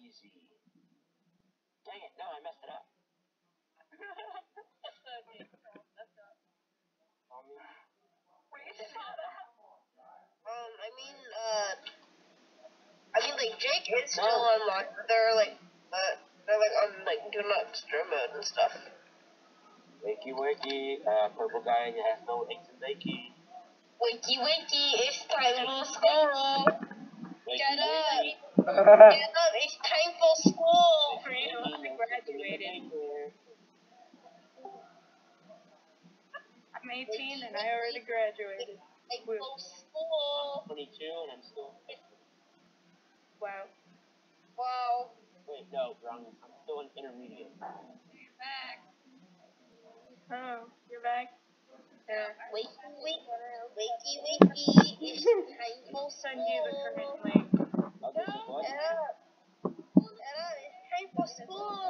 Dang it, no, I messed it up. Like Jake is still online. They're on do not disturb mode and stuff. Wakey, purple guy has no eggs and bacon. Wakey, it's time for school. Get up, it's time for school. I graduated. I'm 18 and I already graduated. Like, go school. I'm 22 and I'm still. Wow. Wait, no, wrong. I'm still in intermediate. You're back. Oh, you're back? Yeah. Wakey, it's time for I'll send you the school. current link. Get up, it's time for school.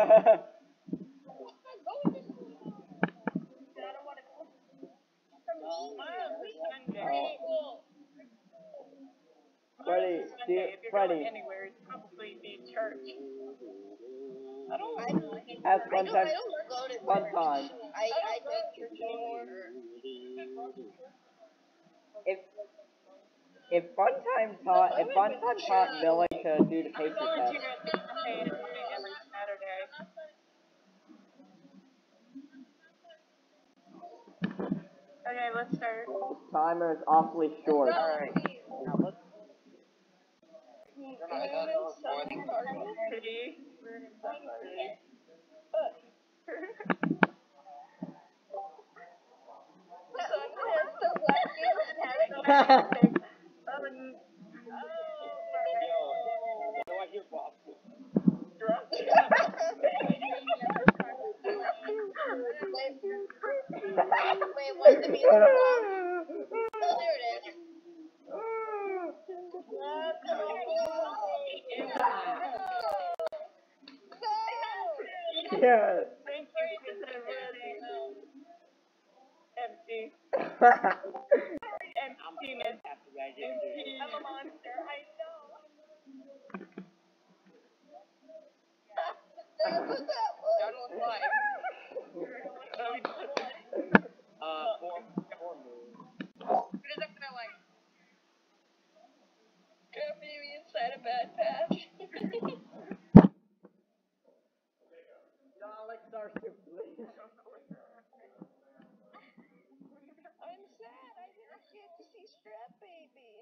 Freddy, If you're going anywhere, it's probably be church. Have fun time. I don't go to Fun time. I don't church anymore. If Fun Time taught Billy to do the paper test. Volunteer at the cafe every Saturday. Okay, let's start. Timer is awfully short. Alright. Now let's. Wait, what's the music song? Oh, there it is. Yeah. Thank you for everything. Empty. Emptiness. I'm a monster, I know. Inside a bad patch. Daleks are stupid. I'm sad. I didn't get to see Strap Baby.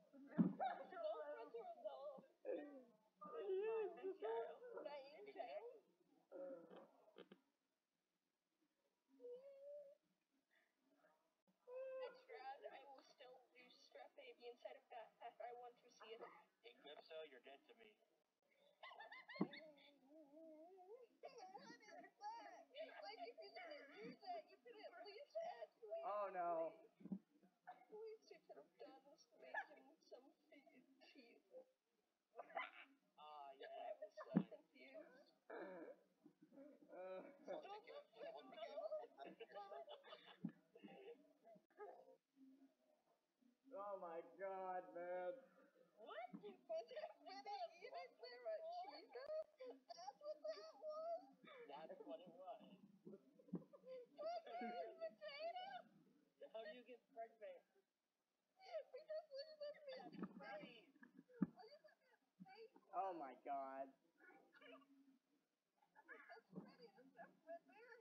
Inside of that pack, I want to see it. Eclipso, you're dead to me. What is that? Like, if you didn't do that, you could at least add to it. Oh no. At least you could have done is making some cheese. Yeah. I was so confused. Oh my god, man. What? Was that really even clear on Chica? That's what that was? That's what it was. Fucking potato! How do you get pregnant? Because look at that man's face! Look at that man's face! Oh my god. That's Freddy, that's that Fred there.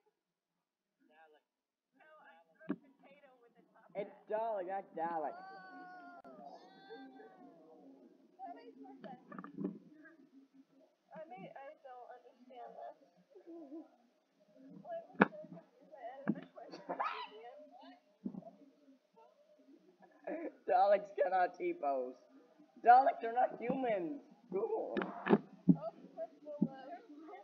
No, I put potato with the top. It's Dalek, that's Dalek. That makes more sense. I don't understand this. Well, I'm so confused. I added the question at the end. Daleks cannot T-pose. Daleks are not humans. Cool. Oh, let's go left.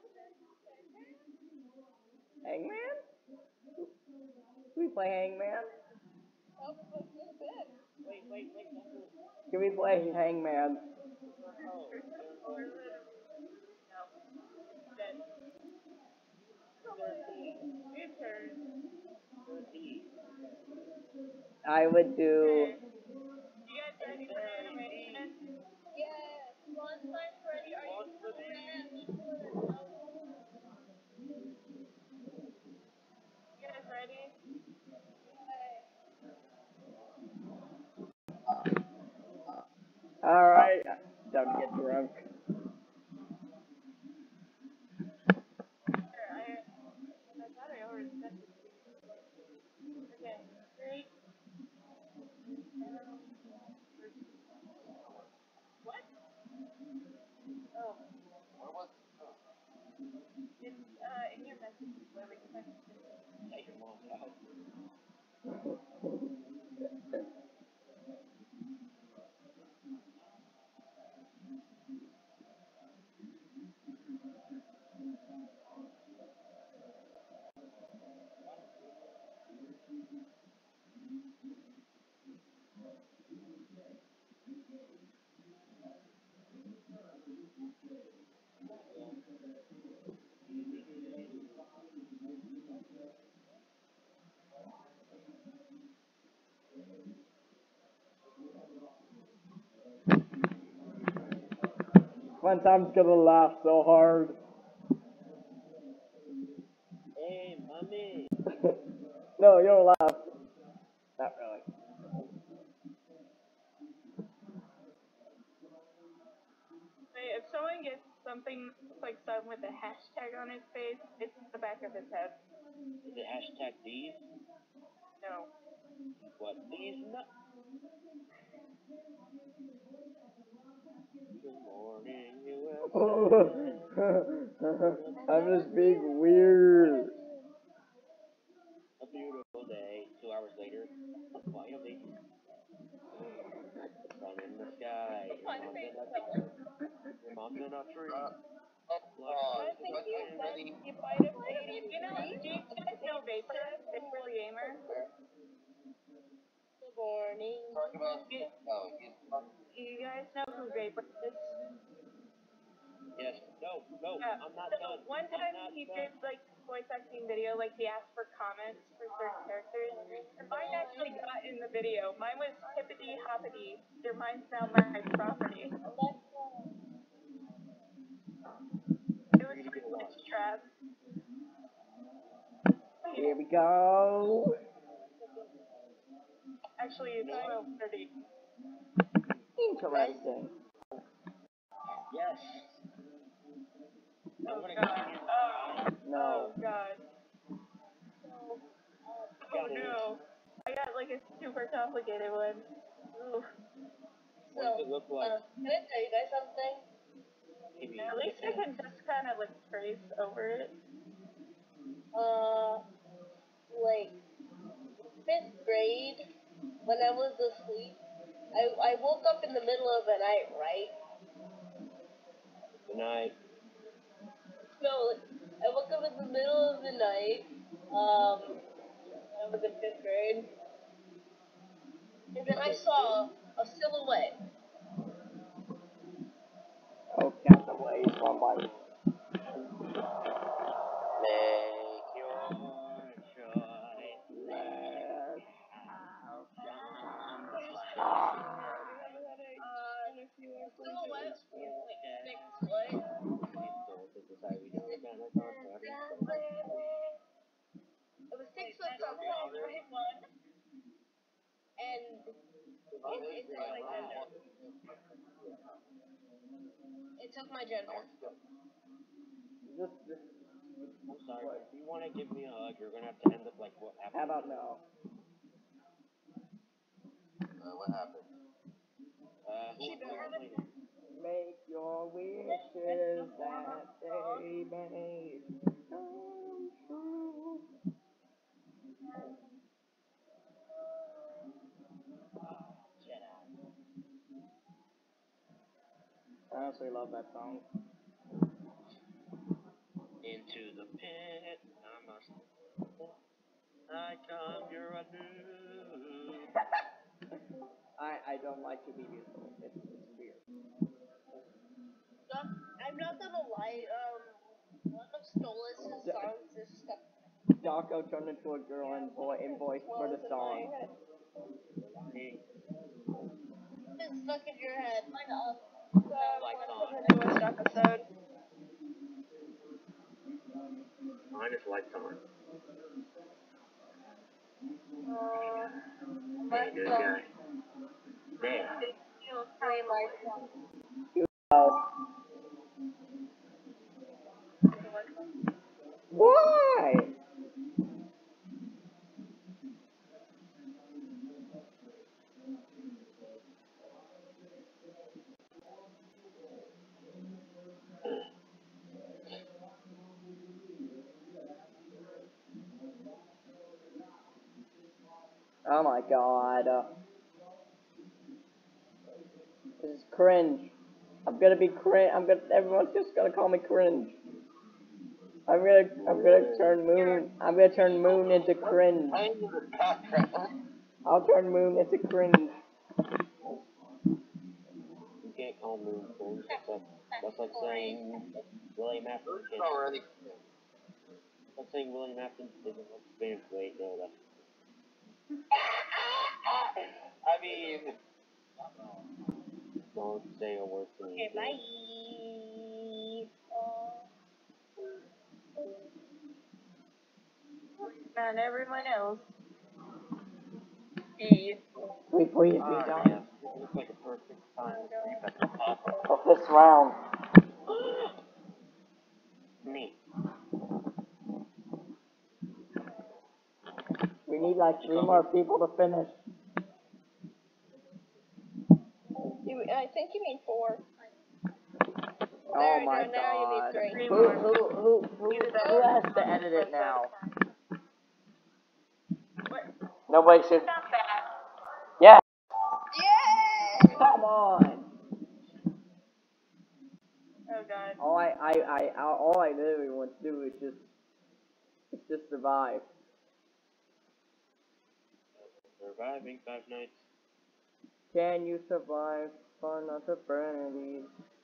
Hangman? Can we play Hangman? Oh, let's go to bed. Wait. Can we play Hangman? I would do. You guys ready for animation? Yes. One time, Freddy, are you Alright, time to get drunk. I thought I already said this. Okay, 3. What? Oh, Where was it's in your messages where we texted. at your mom's house? One time's gonna laugh so hard. Hey, mommy. No, you don't laugh. Not really. Wait, if someone gets something like some with a hashtag on his face, it's the back of his head. Is it hashtag these? No. What? These nuts? Good morning, USA. I'm just being weird. A beautiful day. 2 hours later, finally. Sun in the sky. Your mom's in a tree. I think you said you might have made it. You know, do you guys know Vapor? Vapor the Gamer? Good morning. Talking about You guys know who Vapor is? yes. No, I'm not So done. one time he did like voice acting video, like he asked for comments for certain characters, and mine actually got in the video. Mine was hippity hoppity. Your mind's now my property. It was pretty much trap. Here we go. Actually, it's 12:30. Interesting. Yes. Oh god. No. Oh god. Oh no. I got like a super complicated one. Ooh. What does it look like? Can I tell you guys something? Maybe. At least I can just kind of like trace over it. Like 5th grade, when I was asleep, I woke up in the middle of the night, right? Good night. No, I woke up in the middle of the night. I was in 5th grade, and then I saw a silhouette. Oh, Captain Ways, one by Make your choice. Silhouette. It was 6 foot something, and it took my gender. I'm sorry, if you want to give me a hug, you're going to have to end up like what happened. How about now? What happened? Make your wishes that they may come true. I honestly love that song. Into the pit, I come, you're a noob. I don't like to be beautiful. It's weird. I'm not gonna lie, one of Stolas' songs is stuck. Dawko turned into a girl and voiced for the song. It's stuck in your head. The newest episode. Mine is Lifetime. Hey, good guy. There. Feels kind my life. Oh. Why? Oh my god. This is cringe. I'm gonna be cringe. Everyone's just gonna call me cringe. I'm gonna turn Moon into cringe. I'll turn Moon into cringe. You can't call Moon cringe. That's like saying William Afton. That's saying William Afton isn't like Spanish. Wait, no, that's. I mean, don't say a word to me. Okay, bye. And everyone else. Hey. Wait, please be Yeah, done. it looks like a perfect time for you guys to pop. Of this round. Me. We need like 3 more people to finish. I think you mean 4. Oh There we my go, now you god. need 3. Who has to edit it now? What? Nobody should. Not that. Yeah. Yay! Come on. Oh god. All I literally want to do is just survive. Surviving 5 nights. Can you survive for another eternity?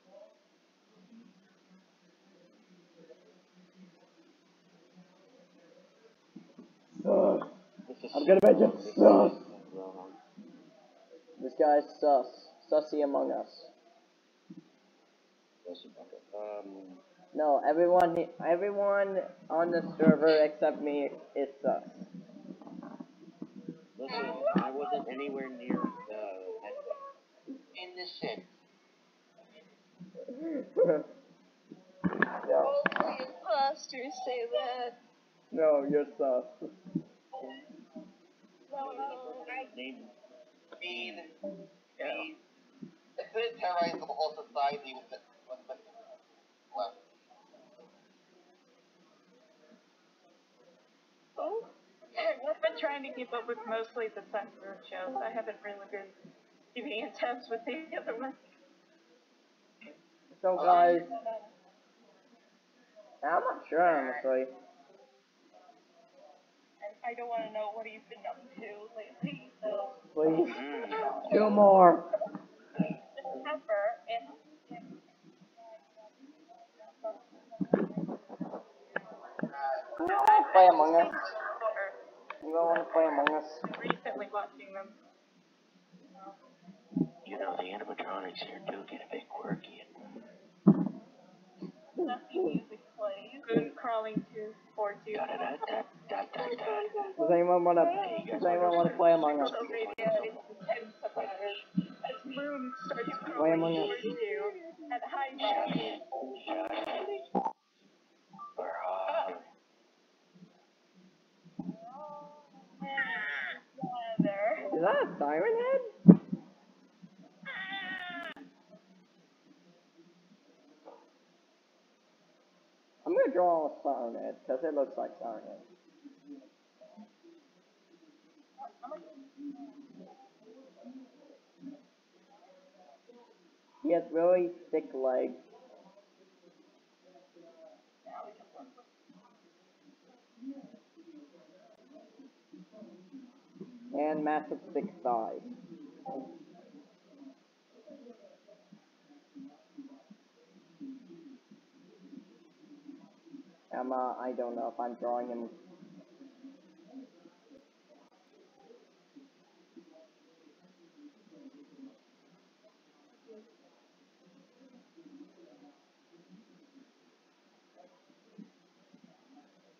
I'm gonna make it sus. This guy's sus. Sussy Among Us. No, everyone on the server except me is sus. Listen, I wasn't anywhere near the headset. In the ship. No. Only imposters say that. No, you're sus. I couldn't terrorize the whole society with the left. Oh, I've been trying to keep up with mostly the Sunbird shows. I haven't really been keeping in touch with the other ones. So guys, I'm not sure honestly. And I don't want to know what you've been up to lately, so. Please, 2 more. September, and Play Among Us. You don't want to play Among Us? recently watching them. You know, the animatronics here do get a bit quirky. Nothing music plays. Moon crawling to 4-2. Does anyone want to play Among Us? Social media is intense about it. As Moon starts Play crawling Among Us. towards you at high speed. Is that a siren head? I'm gonna draw a siren head because it looks like siren head. He has really thick legs. And massive thick thighs. I don't know if I'm drawing him.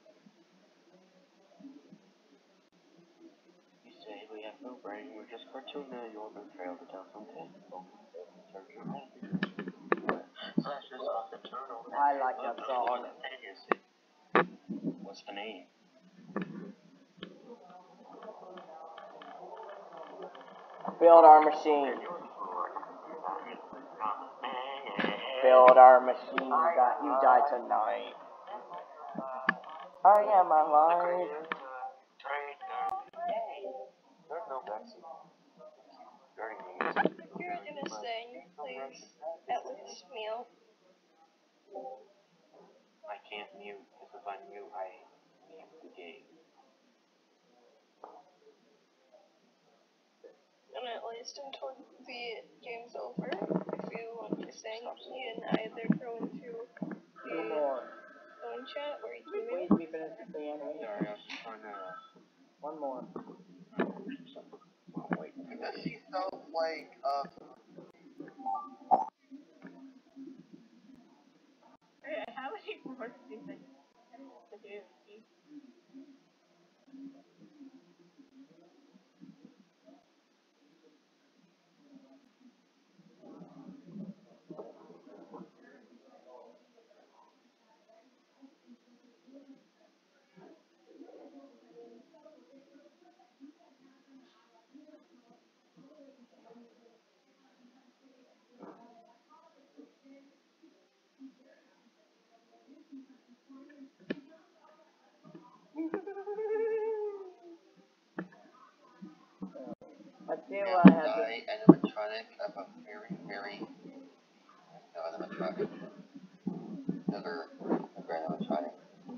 You say we have no brain, we're just cartoons. tuna, you open trail to tell something. Search your messages. Flashes off the turtle. I like that song. What's the name? Build our machine. Build our machine that you die tonight. I am alive. There's no vaccine. If you're gonna sing, please at least mute. I can't mute, because if I mute, I mute the game. And at least until the game's over, if you want to sing, you can either go into Two the more. phone chat or you can Wait, mute. we finished the animation. Sorry, I was just trying to... One more. Oh, wait. She sounds like Okay, how many more do you think to do? Let's see what I have to... animatronic of a very, very animatronic. Another animatronic.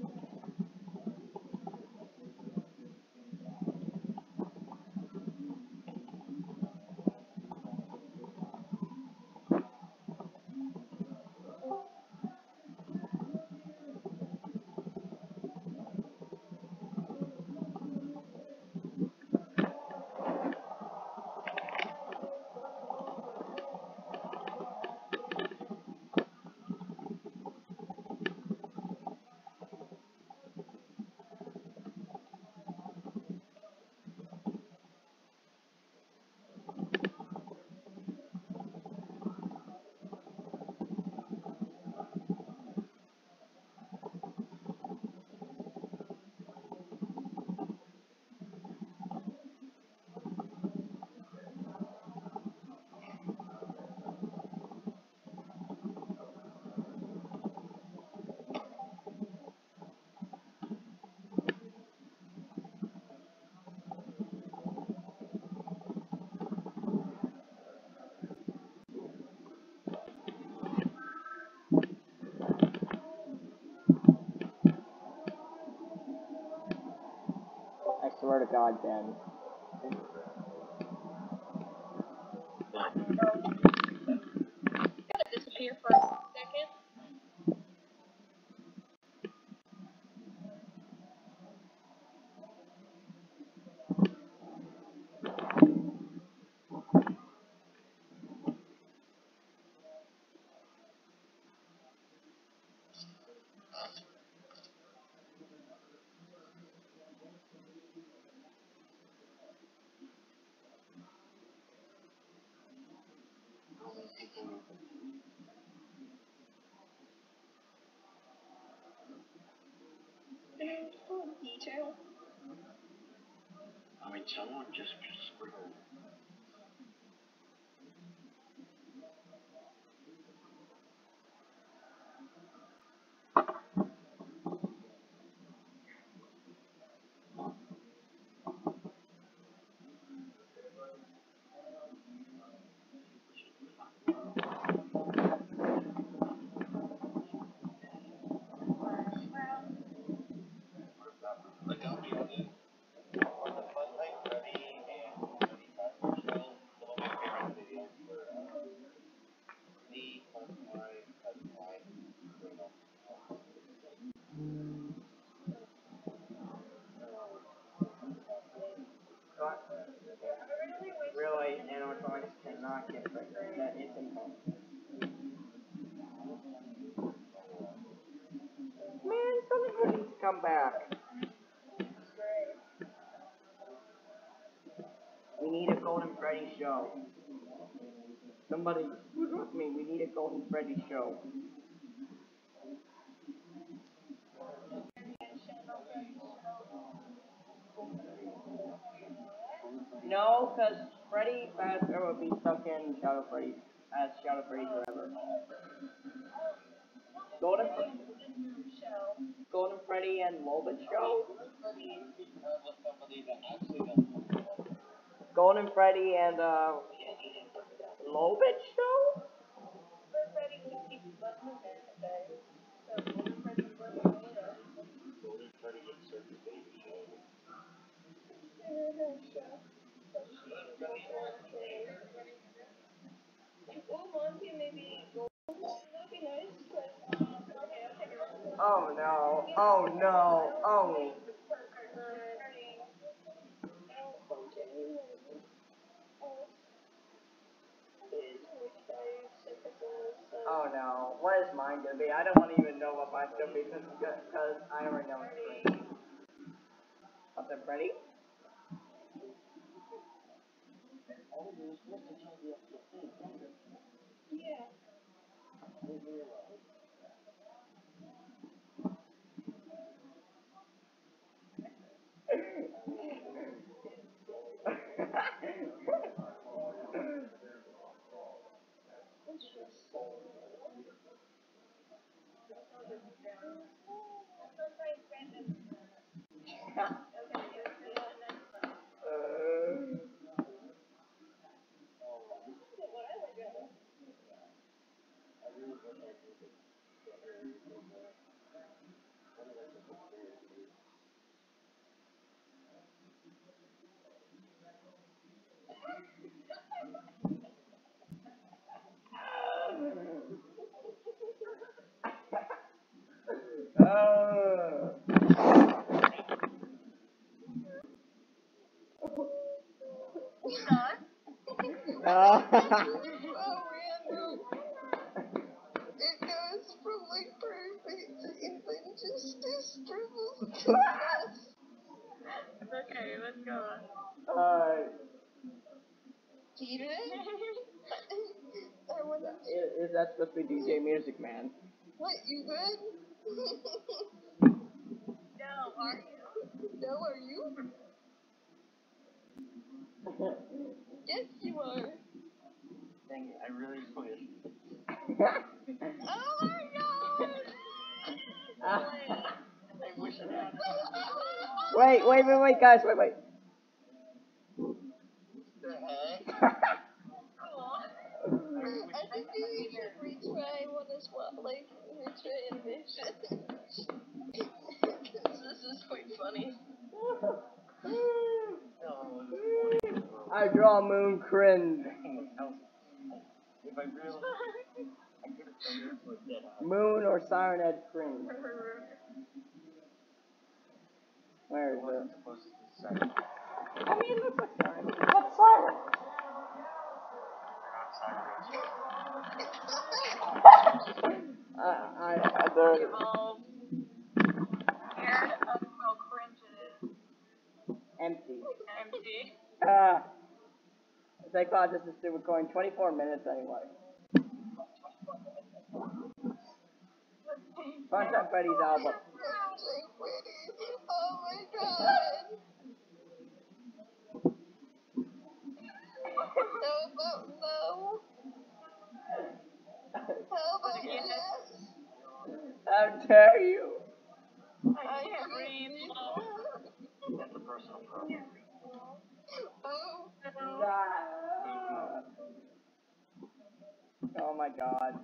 I swear to God, Ben. Gotta disappear for a second. Detail. I mean, someone just screwed. Really, animatronics cannot get pregnant. That is impossible. Man, somebody needs to come back. We need a Golden Freddy show. Somebody, who's with me? We need a Golden Freddy show. No, because Freddy Fazbear will be stuck in Shadow Freddy as Shadow Freddy forever. Golden Freddy and Lobit show? Golden Freddy and Lobit show? Oh no, oh no, oh. Oh no, what is mine gonna be? I don't want to even know what mine's gonna be because I already know it's Freddy. What's up, Freddy? So random. It goes from like perfect and then just distributes to us. Okay, let's go. Peter? I wanna. Is that supposed to be DJ Music Man? What, you good? No, are you? No, are you? Yes, you are. Dang it, I really wish. Oh my god! I wish I had. Wait, guys, wait. The heck? I think we should retry one as well, like, retry animation. Because this is quite funny. I draw Moon cringe. If I really, I could have done this with that. Moon or Siren Head cringe. Where I is wasn't it? supposed to say. I mean, look at Siren. What's Siren? There. Evolve. Scared of how cringe it is. Empty. Empty. Thank God this is still recording 24 minutes anyway. Punch up Freddy's album. Oh my god! No. How about yes? How dare you? I can't breathe. That's a personal problem. Oh my God.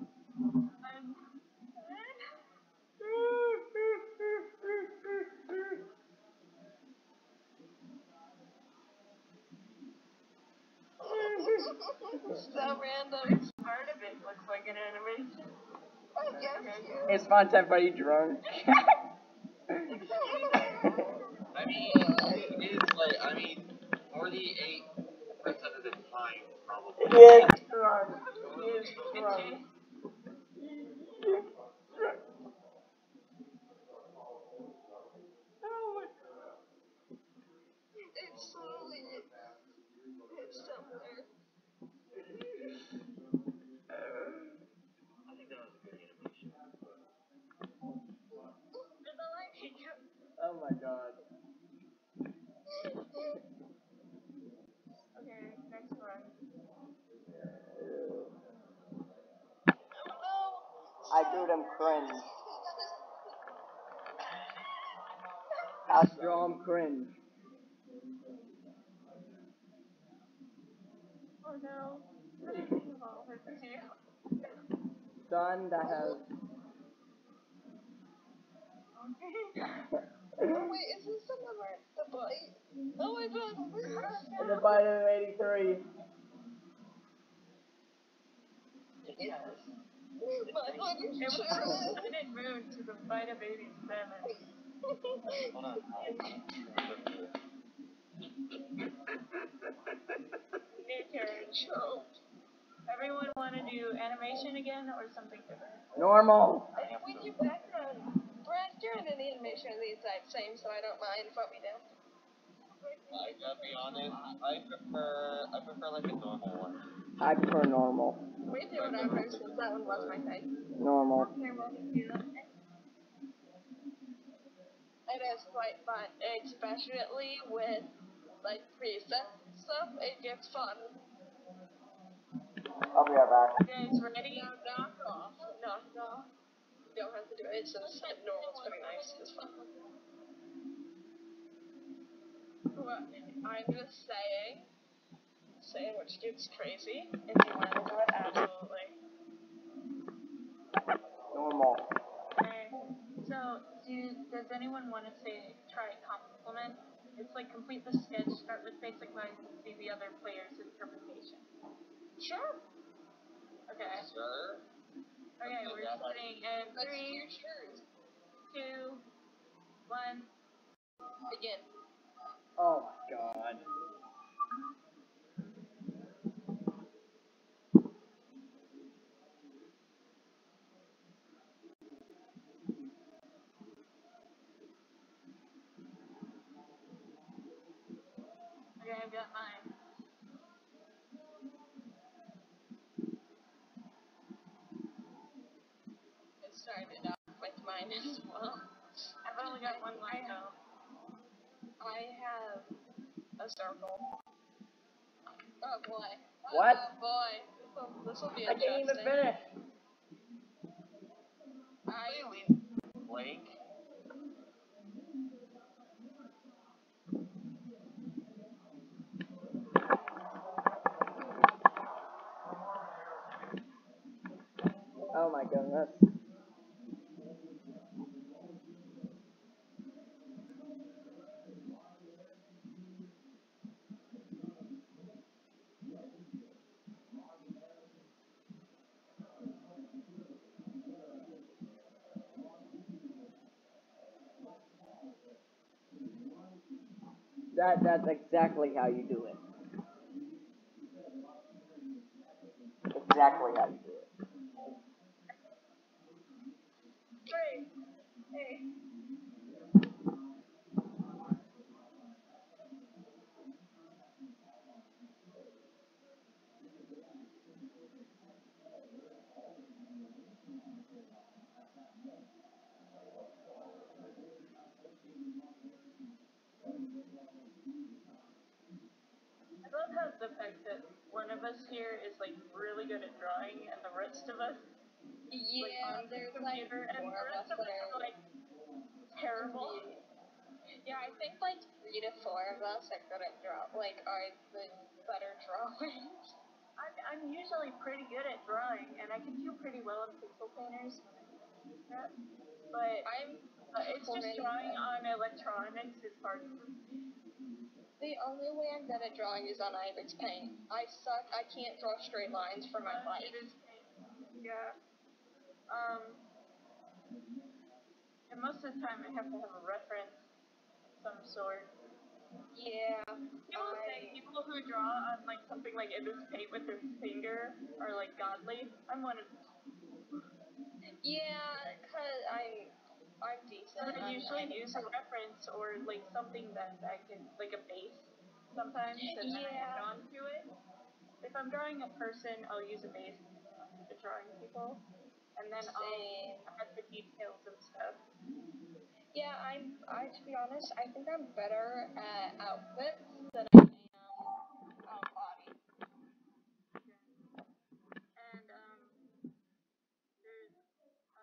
So random. Part of it looks like an animation. I guess It's fun to have Freddy drunk. I mean, it is like, 48% of the time, probably. He is drunk. He is drunk. it's slowly. It's somewhere. I drew them cringe. I draw them cringe. Oh no. Oh, it's you. Son, that has. Oh wait, is this the bite? Oh my god. The bite of 83. Yes. My body It was from Sun and Moon to the fight of 87. Hold on. New turn. Everyone want to do animation again or something different? Normal. With your background, Brad, you're in the animation the exact same, so I don't mind if we do. I gotta be honest, I prefer like a normal one. I prefer normal. We do whatever, since that one was my thing. Normal. Okay, well, it is quite fun, especially with like presets and stuff. It gets fun. I'll be right back. You guys ready? Now, knock off. You don't have to do it. It's just normal. It's pretty nice. It's fun. Well, I'm just saying, which gets crazy. If you want to do it, absolutely. Normal. Okay. So, does anyone want to try compliment? It's like complete the sketch, start with basic lines, and see the other player's interpretation. Sure. Okay. Sure. Okay, we're starting in 3, 2, 1. Begin. Oh my god. Okay, I've got mine. It started off with mine as well. I've only got one line though. I have a circle. Oh boy. What? Oh boy. This will be I can't even interesting. finish. Blake. Oh my goodness. That's exactly how you do it. Exactly how you do it. Hey. I love how the fact that one of us here is like really good at drawing and the rest of us Yeah, on the there's like computer and the four of us rest of us that are like terrible. Yeah, I think like 3 to 4 of us are good at are the better drawings. I'm usually pretty good at drawing and I can do pretty well in pixel painters. But it's just drawing on electronics is hard for me. The only way I'm good at drawing is on Ibex Paint. I suck. I can't draw straight lines for my life. It is, yeah. And most of the time I have to have a reference of some sort. Yeah. People say people who draw on like something like Ibex Paint with their finger are like godly. I'm one of them. Yeah, cause I'm decent. I usually use a reference or like something that I can, like a base sometimes, and then I add on to it. If I'm drawing a person, I'll use a base to drawing people, and then I'll add the details and stuff. Yeah, to be honest, I think I'm better at outfits than I am body. And there's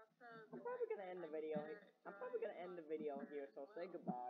end the video. I'm probably gonna end the video here. So say goodbye.